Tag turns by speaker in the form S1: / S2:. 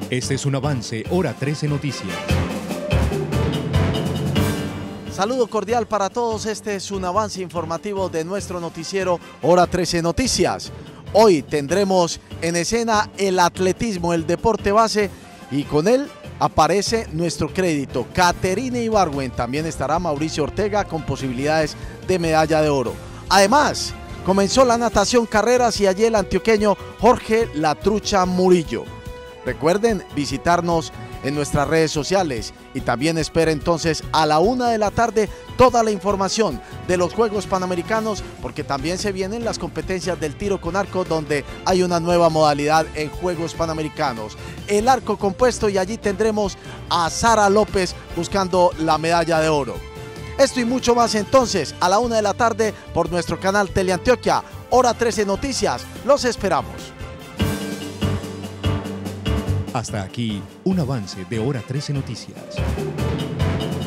S1: Este es un avance, Hora 13 Noticias.
S2: Saludo cordial para todos, este es un avance informativo de nuestro noticiero Hora 13 Noticias. Hoy tendremos en escena el atletismo, el deporte base, y con él aparece nuestro crédito, Caterine Ibargüen. También estará Mauricio Ortega con posibilidades de medalla de oro. Además, comenzó la natación carreras y allí el antioqueño Jorge La Trucha Murillo. Recuerden visitarnos en nuestras redes sociales y también espera entonces a la 1 de la tarde toda la información de los Juegos Panamericanos, porque también se vienen las competencias del tiro con arco, donde hay una nueva modalidad en Juegos Panamericanos, el arco compuesto, y allí tendremos a Sara López buscando la medalla de oro. Esto y mucho más entonces a la 1 de la tarde por nuestro canal Teleantioquia, Hora 13 Noticias. Los esperamos.
S1: Hasta aquí, un avance de Hora 13 Noticias.